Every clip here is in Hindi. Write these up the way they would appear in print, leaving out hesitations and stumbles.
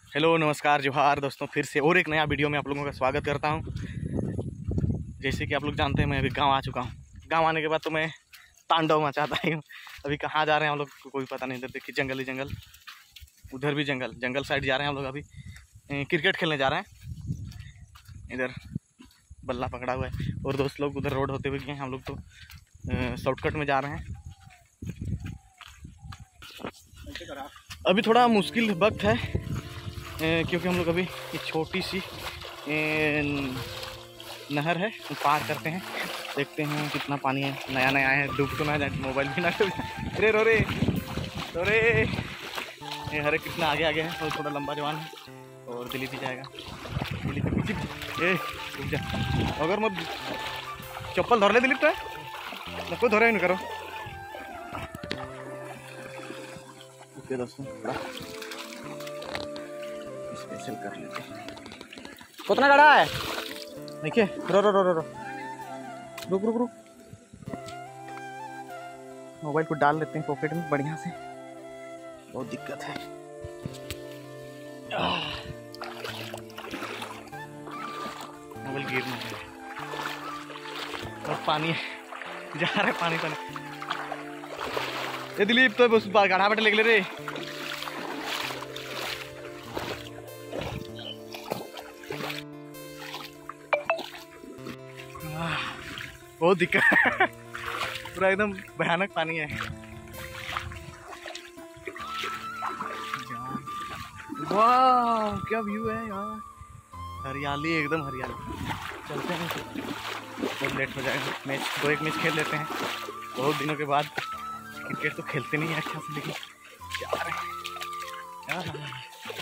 हेलो नमस्कार जोहार दोस्तों, फिर से और एक नया वीडियो में आप लोगों का स्वागत करता हूं। जैसे कि आप लोग जानते हैं मैं अभी गांव आ चुका हूं। गांव आने के बाद तो मैं तांडव मचाता ही हूं। अभी कहाँ जा रहे हैं हम लोग को कोई पता नहीं। इधर देखिए जंगल ही जंगल, उधर भी जंगल, जंगल साइड जा रहे हैं हम लोग। अभी क्रिकेट खेलने जा रहे हैं। इधर बल्ला पकड़ा हुआ है और दोस्त लोग उधर रोड होते हुए गए। हम लोग तो शॉर्टकट में जा रहे हैं। अभी थोड़ा मुश्किल वक्त है क्योंकि हम लोग अभी एक छोटी सी नहर है पार करते हैं। देखते हैं कितना पानी है। नया नया है, डूब तो ना जाए, मोबाइल भी ना डूब। अरे रो रे रो रे। हरे कृष्णा आगे आगे है और थोड़ा लंबा जवान है और दिलीप भी जाएगा। दिलीप के पीछे रुक जा, अगर मत चप्पल धर ले दिलीप तो कोई धरे नहीं करो। ओके दोस्तों, थोड़ा स्पेशल कर लेते हैं। कितना गड़ा है देखिए। रो रो रो रो रो रुक रुक रुक। मोबाइल को डाल लेते हैं पॉकेट में बढ़िया से, बहुत दिक्कत है। मोबाइल गिरना है और पानी जा रहा है, पानी पानी। ये दिलीप तो बस गाढ़ा बैठे ले रे। बहुत दिक्कत है, पूरा एकदम भयानक पानी है। वाह क्या व्यू है यार, हरियाली एकदम हरियाली। चलते हैं, बहुत लेट हो जाएगा। मैच एक मैच खेल लेते हैं। बहुत दिनों के बाद क्रिकेट तो खेलते नहीं है अच्छा से, लेकिन जा रहे हैं।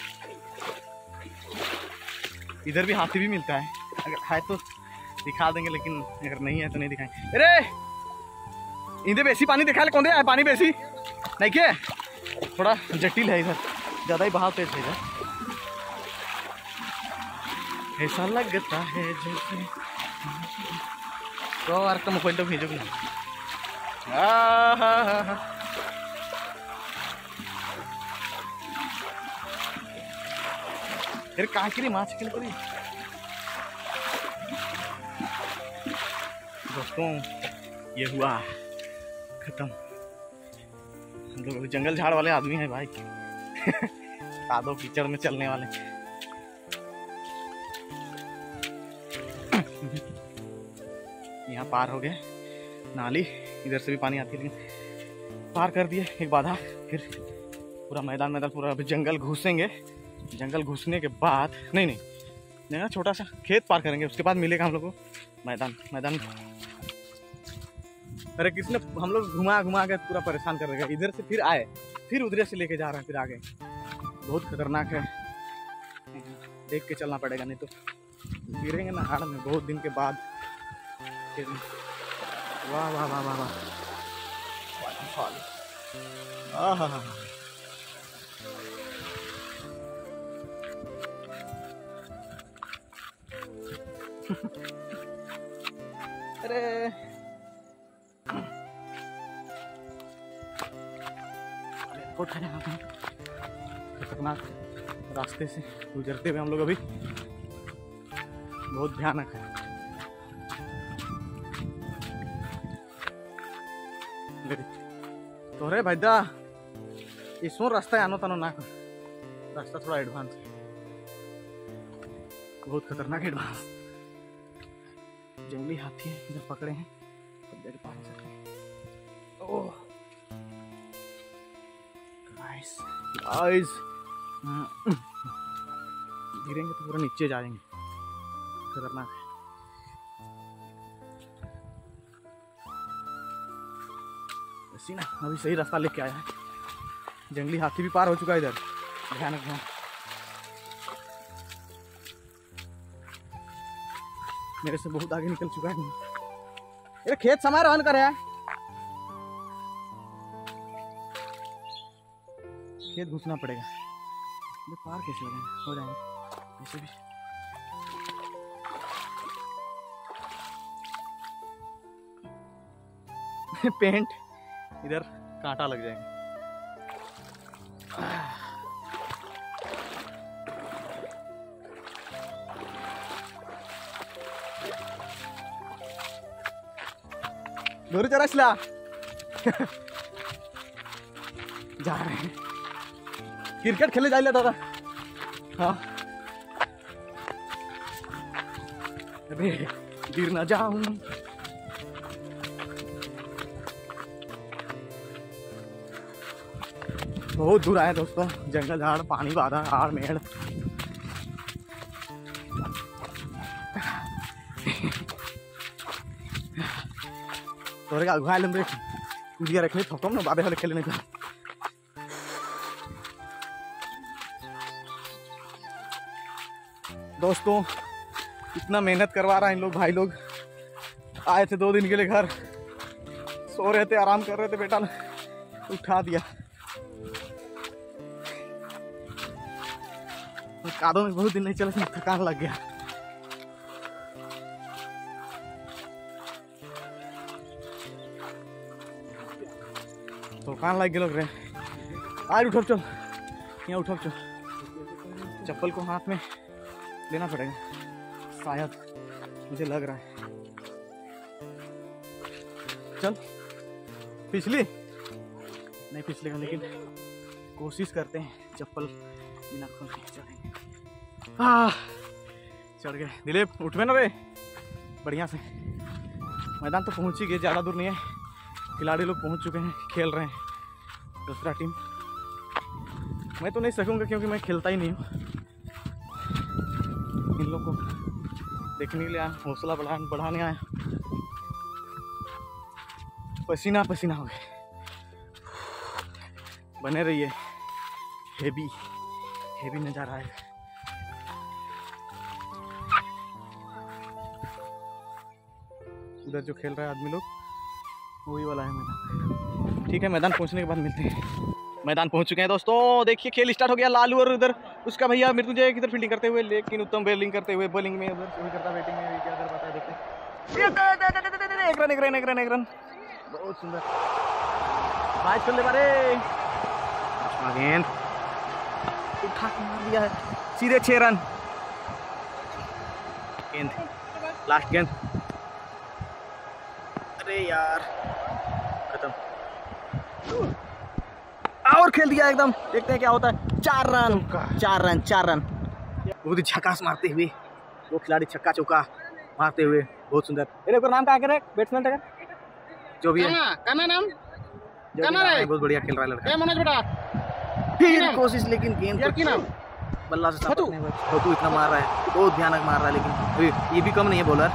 इधर भी हाथी भी मिलता है, अगर है तो दिखा देंगे, लेकिन अगर नहीं है तो नहीं दिखाएंगे। अरे इधर बेसी पानी दिखा ले, कौन है पानी बेसी नहीं के, थोड़ा जटिल है इधर, ज़्यादा ही बहाव तेज है इधर। ऐसा लगता है जैसे तो यार का मोबाइल तो भेजोगे ना। फिर कहाँ के लिए माछ खेल पड़ी दोस्तों। ये हुआ खत्म। हम लोग अभी जंगल झाड़ वाले आदमी हैं भाई। कादो कीचड़ में चलने वाले। यहाँ पार हो गए नाली, इधर से भी पानी आती है, लेकिन पार कर दिए एक बाधा। फिर पूरा मैदान मैदान पूरा अभी जंगल घुसेंगे। जंगल घुसने के बाद नहीं छोटा सा खेत पार करेंगे, उसके बाद मिलेगा हम लोग को मैदान। मैदान अरे किसने हम लोग घुमा घुमा के पूरा परेशान कर देगा। इधर से फिर आए, फिर उधर से लेके जा रहे हैं, फिर आगे। बहुत खतरनाक है, देख के चलना पड़ेगा, नहीं तो गिरेंगे ना हाड़ में बहुत दिन के बाद। वाह वाह वाह वाह वाह, अरे खतरनाक रास्ते से गुजरते हुए हम लोग अभी, बहुत भयानक है। तो रे भाईदा इसमें रास्ता आनो तानो ना, रास्ता थोड़ा एडवांस है, बहुत खतरनाक एडवांस। जंगली हाथी है, इधर पकड़े हैं, ओह गाइस गाइस, गिरेंगे तो पूरा नीचे जाएंगे, खतरनाक है। ऐसी ना अभी सही रास्ता लेके आया है। जंगली हाथी भी पार हो चुका है इधर, भयानक है। मेरे से बहुत आगे निकल चुका है। ये खेत समय रहन करे है, खेत घुसना पड़ेगा। पार कैसे हो जाएंगे ऐसे भी। पेंट इधर कांटा लग जाएंगे। दोरी चरा इसला जा रहे हैं क्रिकेट खेले जाइले दादा। हाँ अरे गिर ना जाऊं। बहुत दूर आया दोस्तों, जंगल झाड़ पानी बाधा हाड़ मेड़। तोरे का घायल हमरे कुड़िया रखने थकम ना बादे वाले खेलने का। दोस्तों इतना मेहनत करवा रहा है इन लोग, भाई लोग आए थे 2 दिन के लिए घर, सो रहे थे आराम कर रहे थे, बेटा उठा दिया। कादों में बहुत दिन नहीं चला, थकान लग गया। थकान लग गया लोग रहे। आज उठो चल, यहाँ उठो चल, चप्पल को हाथ में लेना पड़ेगा शायद, मुझे लग रहा है। चल पिछली नहीं पिछलेगा, लेकिन कोशिश करते हैं चप्पल बिना खोल के चढ़ेंगे। चढ़ गए। दिलीप उठवे ना रे, बढ़िया से। मैदान तो पहुंच ही गए, ज़्यादा दूर नहीं है। खिलाड़ी लोग पहुंच चुके हैं, खेल रहे हैं दूसरा टीम। मैं तो नहीं सकूंगा क्योंकि मैं खेलता ही नहीं हूँ। इन लोग को देखने के लिए आया, हौसला बढ़ाने आया। पसीना पसीना हो गए। बने रहिए, हेवी नज़ारा है। उधर जो खेल रहा है आदमी लोग, वही वाला है मैदान। ठीक है, मैदान पहुंचने के बाद मिलते हैं। मैदान पहुंच चुके हैं दोस्तों, देखिए खेल स्टार्ट हो गया। लालू और उधर उसका भैया मृत्युंजय किधर फील्डिंग करते हुए, लेकिन उत्तम बॉलिंग करते हुए, बॉलिंग में उधर वही करता, बैटिंग में क्या कर पाता है देखते। एक रन बहुत सुंदर बाइक कर ले बारे। गेंद उठा के मार दिया है, सीधे 6 रन। गेंद लास्ट गेंद, अरे यार खत्म। और खेल दिया एकदम, देखते हैं क्या होता है। 4 रन। बहुत ही झकास मारते हुए वो खिलाड़ी, छक्का चौका मारते हुए, बहुत सुंदर। नाम क्या करे बैट्समैन का जो भी है, नाम बहुत बढ़िया खेल रहा है लड़का। मनोज बेटा फिर कोशिश, लेकिन गेंद बल्ला से फोटू इतना मार रहा है, बहुत भयानक मार रहा है, लेकिन ये भी कम नहीं है बॉलर।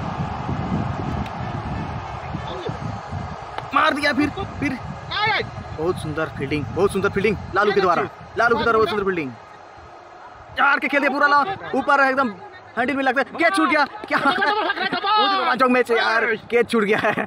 मार दिया फिर बहुत सुंदर फील्डिंग, लालू के द्वारा बहुत सुंदर फील्डिंग। 4 के खेल दिया पूरा, ऊपर एकदम हैंडल में लगता है। कैच छूट गया, क्या रोमांचक मैच है यार, कैच छूट गया है।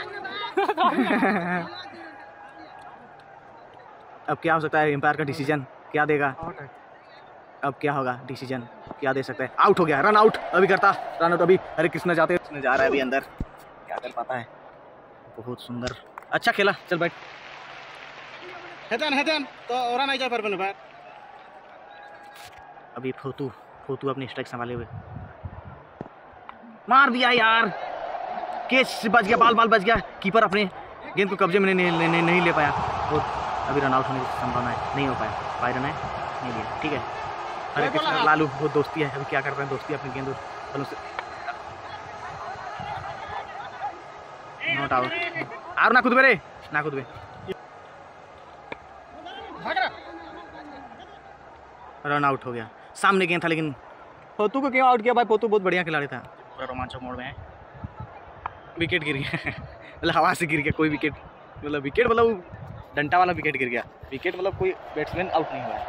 अब क्या हो सकता है, एम्पायर का डिसीजन क्या देगा? अब क्या होगा, डिसीजन क्या दे सकता है? आउट हो गया, रन आउट अभी करता, रन आउट अभी। हरे कृष्ण जा रहा है अभी अंदर, क्या कर पाता है। बहुत सुंदर, अच्छा खेला, चल बैठ। हेतन तो और नहीं जा पर बने बाहर। अभी फोटू अपनी स्ट्राइक संभाले हुए मार दिया यार, कैच बच गया, बाल बच गया। कीपर अपने गेंद को कब्जे में नहीं ले पाया, और अभी रन आउट होने की संभावना है, नहीं हो पाया। रन है नहीं लिया, ठीक है। हरे कृष्ण लालू वो दोस्ती है, अभी क्या कर रहे हैं, दोस्ती अपनी गेंद से नॉट आउट। और ना कूद बे, रन आउट हो गया। सामने गेंद था, लेकिन फोटू को क्यों आउट किया भाई? फोटू बहुत बढ़िया खिलाड़ी था, पूरा रोमांचक मोड में है। विकेट गिर गया, मतलब हवा से गिर गया, कोई विकेट मतलब डंटा वाला विकेट गिर गया। विकेट मतलब कोई बैट्समैन आउट नहीं हुआ है।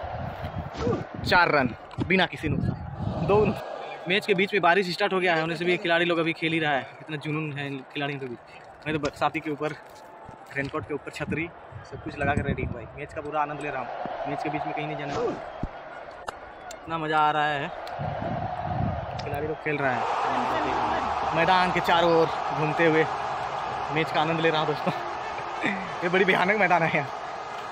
4 रन बिना किसी नुकसान। 2 मैच के बीच में बारिश स्टार्ट हो गया है, होने से भी खिलाड़ी लोग अभी खेल ही रहा है। इतना जुनून है खिलाड़ियों के बीच। मैं तो बरसाती के ऊपर, रेनकोट के ऊपर छतरी सब कुछ लगा कर रेडी भाई, मैच का पूरा आनंद ले रहा हूँ। मैच के बीच में कहीं नहीं जाना, इतना मज़ा आ रहा है। खिलाड़ी लोग खेल रहा है, मैदान के चारों ओर घूमते हुए मैच का आनंद ले रहा हूँ दोस्तों। ये बड़ी भयानक मैदान है यहाँ।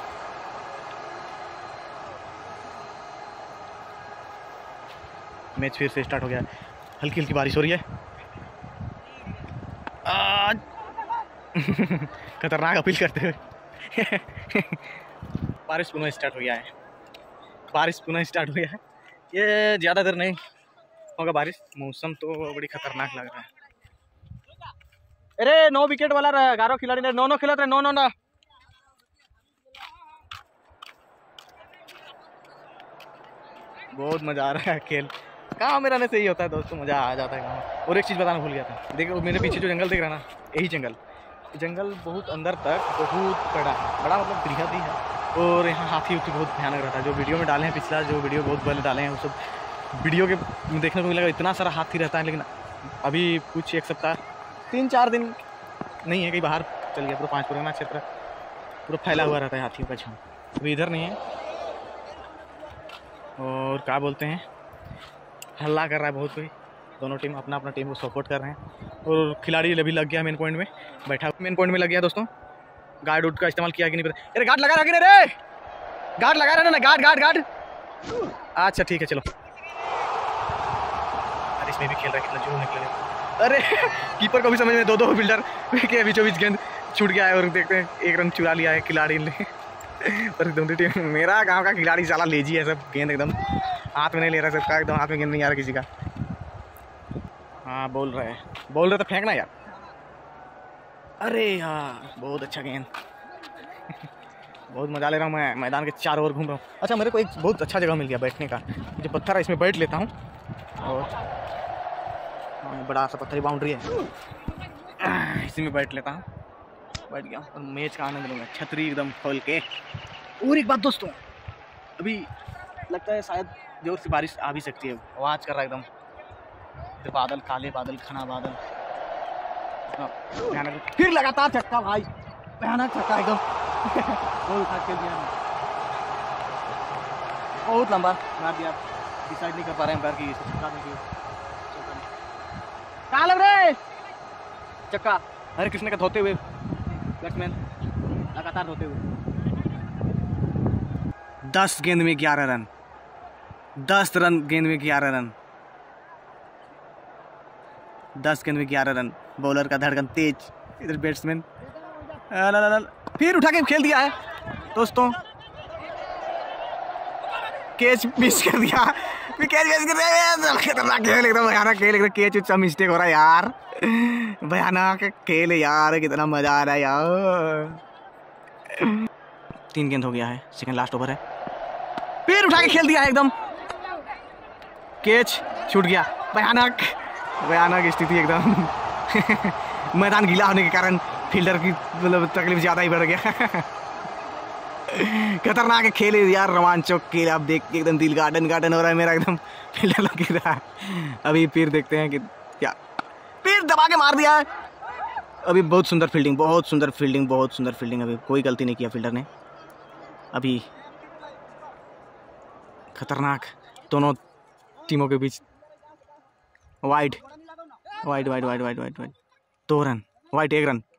मैच फिर से स्टार्ट हो गया, हल्की हल्की बारिश हो रही है। खतरनाक अपील करते हुए। बारिश पुनः स्टार्ट हो गया है, बारिश पुनः स्टार्ट हो गया है। ये ज़्यादा देर नहीं होगा बारिश, मौसम तो बड़ी खतरनाक लग रहा है। अरे 9 विकेट वाला 11 खिलाड़ी ने 9 खेलते रहे, 9 बहुत मजा आ रहा है खेल। गाँव में रहने से ही होता है दोस्तों, मजा आ जाता है गाँव में। और एक चीज़ बताना भूल गया था, देखो मेरे पीछे जो जंगल दिख रहा है ना, यही जंगल बहुत अंदर तक बहुत बड़ा मतलब बृहद ही है। और यहाँ हाथी उथी बहुत भयानक रहता है। जो वीडियो में डाले हैं, पिछला जो वीडियो बहुत पहले डाले हैं, वो सब वीडियो के देखने को मिलेगा, इतना सारा हाथी रहता है। लेकिन अभी कुछ 1 सप्ताह 3-4 दिन नहीं है, कहीं बाहर चल गया। पूरा 5 पुराना क्षेत्र पूरा फैला हुआ रहता है हाथियों का झुंड, अभी इधर नहीं है। और क्या बोलते हैं, हल्ला कर रहा है बहुत कोई, दोनों टीम अपना अपना टीम को सपोर्ट कर रहे हैं। और खिलाड़ी अभी लग गया मेन पॉइंट में, बैठा मेन पॉइंट में लग गया दोस्तों। गार्ड उड का इस्तेमाल किया कि नहीं पता। अरे गार्ड लगा रहा कि नहीं रे, गार्ड लगा रहा ना, गार्ड। अच्छा ठीक है चलो। अरे इसमें भी खेल रहा है, कितना जोर निकले। अरे कीपर को भी समझ में 2-2 फील्डर के बीचों-बीच गेंद छूट गया है। और देखते हैं 1 रन चुरा लिया है खिलाड़ी ने। पर दोनों टीम, मेरा गांव का खिलाड़ी साला लेजी है, सब गेंद एकदम हाथ में नहीं ले रहा, सबका एकदम हाथ में गेंद नहीं आ रहा किसी का। हाँ बोल रहे तो फेंकना यार। अरे यार बहुत अच्छा गेंद। बहुत मजा ले रहा हूँ मैं, मैदान के चारों ओर घूम रहा हूँ। अच्छा मेरे को एक बहुत अच्छा जगह मिल गया बैठने का, जो पत्थर है इसमें बैठ लेता हूँ। और बड़ा सा पत्थर बाउंड्री है, इसी में बैठ लेता हूँ। बैठ गया और मैच का आनंद लूँगा, छतरी एकदम खोल के। और एक बात दोस्तों, अभी लगता है शायद जोर से बारिश आ भी सकती है, आवाज़ कर रहा है एकदम। बादल, काले बादल, घना बादल, भयानक। फिर लगातार छक्का भाई, भयानक छक्का एकदम। खेल दिया, बहुत लंबा मार दिया, डिसाइड नहीं कर पा रहे हैं कि छक्का देखिए। कहाँ लग रहे चक्का, हरे कृष्ण का धोते हुए बैट्समैन लगातार धोते हुए। 10 गेंद में 11 रन, 10 रन गेंद में 11 रन, 10 गेंद में 11 रन। बॉलर का धड़कन तेज, इधर बैट्समैन फिर उठा के खेल दिया है दोस्तों। कैच मिस कर दिया, कैच मिस कर दिया। खतरनाक खेल एकदम, भयानक खेल एकदम। कैच उच्चा मिस्टेक हो रहा है यार, भयानक खेल यार, कितना मजा आ रहा है यार। 3 गेंद हो गया है, सेकंड लास्ट ओवर है। फिर उठा के खेल दिया है एकदम, कैच छूट गया। भयानक स्थिति एकदम। मैदान गीला होने के कारण फील्डर की मतलब तकलीफ ज़्यादा ही बढ़ गया। खतरनाक खेल है यार, रोमांचक खेल। आप देख एकदम दिल गार्डन हो रहा है मेरा, एकदम फील्डर लग रहा है। अभी फिर देखते हैं कि क्या, फिर दबा के मार दिया है। अभी बहुत सुंदर फील्डिंग, अभी कोई गलती नहीं किया फील्डर ने। अभी खतरनाक दोनों टीमों के बीच wide 2 run, wide 1 run.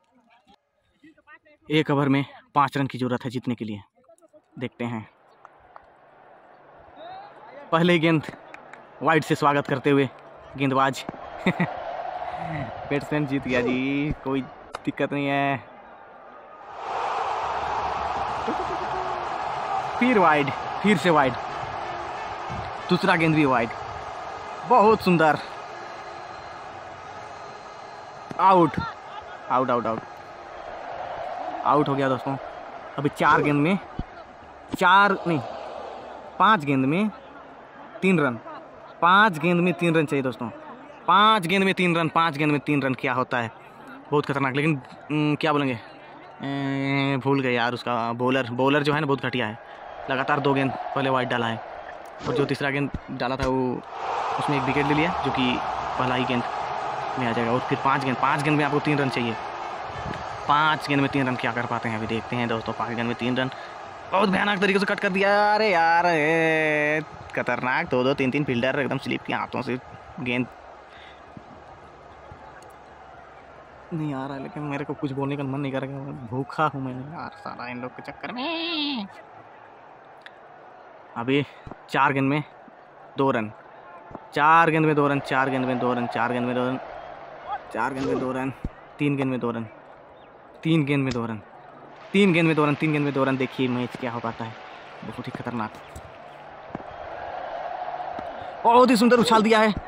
1 over में 5 रन की जरूरत है जीतने के लिए। देखते हैं, पहले गेंद वाइड से स्वागत करते हुए गेंदबाज बैट्समैन जीत गया जी, कोई दिक्कत नहीं है। फिर से वाइड, दूसरा गेंद भी वाइड, बहुत सुंदर। आउट हो गया दोस्तों। अभी 5 गेंद में 3 रन, 5 गेंद में 3 रन चाहिए दोस्तों। 5 गेंद में 3 रन क्या होता है, बहुत खतरनाक। लेकिन क्या बोलेंगे, भूल गए यार। उसका बॉलर जो है ना बहुत घटिया है। लगातार 2 गेंद पहले वाइड डाला है, और जो तीसरा गेंद डाला था वो उसमें 1 विकेट ले लिया, जो कि पहला ही गेंद में आ जाएगा। और फिर 5 गेंद में आपको 3 रन चाहिए। 5 गेंद में 3 रन क्या कर पाते हैं, अभी देखते हैं दोस्तों। 5 गेंद में 3 रन, बहुत भयानक तरीके से कट कर दिया। अरे यार खतरनाक, 2-2 3-3 फील्डर एकदम स्लिप के हाथों से गेंद नहीं आ रहा है। लेकिन मेरे को कुछ बोलने का मन नहीं कर रहा, भूखा हूँ मैं यार साला इन लोग के चक्कर में। अभी 4 गेंद में 2 रन, 3 गेंद में 2 रन, 3 गेंद में 2 रन, 3 गेंद में 2 रन, 3 गेंद में 2 रन। देखिए मैच क्या हो पाता है, बहुत ही खतरनाक, बहुत ही सुंदर उछाल दिया है।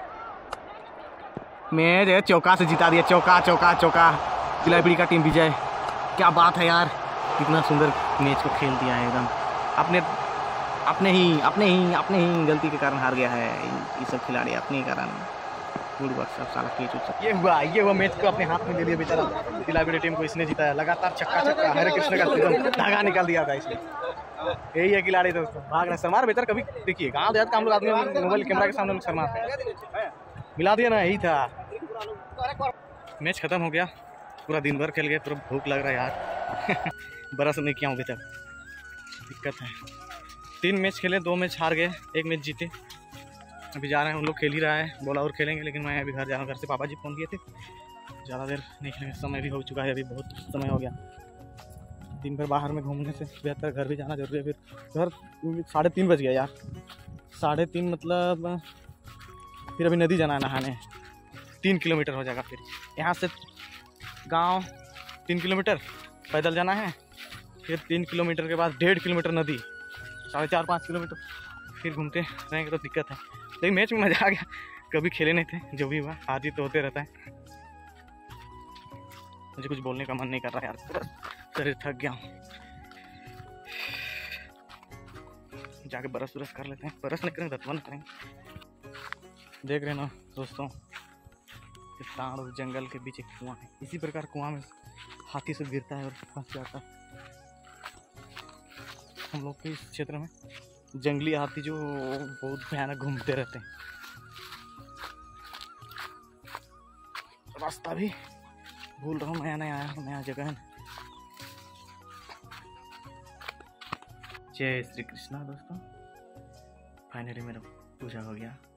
मैच चौका से जिता दिया, चौका चौका चौका। पिलाईपीड़ी का टीम विजय। क्या बात है यार, कितना सुंदर मैच को खेल दिया है एकदम। अपने ही गलती के कारण हार गया है ये सब खिलाड़ी, अपने ही कारण। सब साला ये हुआ मैच को अपने हाथ में ले लिया बेचारा। पिलाईपीड़ी टीम को इसने जिताया, लगातार छक्का छक्का हरे कृष्ण का धागा निकाल दिया था इसने। यही है खिलाड़ी दोस्तों, भाग रहे शर्मा बेहतर। कभी देखिए गाँव देहात का हम लोग आदमी मोबाइल कैमरा के सामने लोग शर्माते हैं। मिला दिया ना, यही था। मैच खत्म हो गया, पूरा दिन भर खेल गए, पूरा भूख लग रहा है यार। बरस नहीं किया हूँ अभी तक, दिक्कत है। 3 मैच खेले, 2 मैच हार गए, 1 मैच जीते। अभी जा रहे हैं, उन लोग खेल ही रहा है, बोला और खेलेंगे, लेकिन मैं अभी घर जा रहा हूँ। घर से पापा जी फ़ोन किए थे, ज़्यादा देर नहीं खेलेंगे, समय भी हो चुका है, अभी बहुत समय हो गया। दिन भर बाहर में घूमने से बेहतर घर भी जाना जरूरी है। फिर घर 3:30 बज गया यार, 3:30 मतलब फिर अभी नदी जाना है नहाने, 3 किलोमीटर हो जाएगा। फिर यहाँ से गांव 3 किलोमीटर पैदल जाना है, फिर 3 किलोमीटर के बाद 1.5 किलोमीटर नदी, 4.5-5 किलोमीटर फिर घूमते रहेंगे तो दिक्कत है। लेकिन मैच में मज़ा आ गया, कभी खेले नहीं थे, जो भी हुआ हार जीत तो होते रहता है। मुझे कुछ बोलने का मन नहीं कर रहा यार, पूरा शरीर थक गया हूँ। जाके बरस उरस कर लेते हैं, बरस नहीं करेंगे दतवन करेंगे। देख रहे ना दोस्तों, ताड़ और जंगल के बीच एक कुआं है, इसी प्रकार कुआं में हाथी से गिरता है और फंस जाता है। हम लोग के इस क्षेत्र में जंगली हाथी जो बहुत भयानक घूमते रहते हैं। रास्ता भी भूल रहा हूँ, नया आया हूँ, नया जगह है। जय श्री कृष्णा दोस्तों, फाइनली मेरा पूजा हो गया।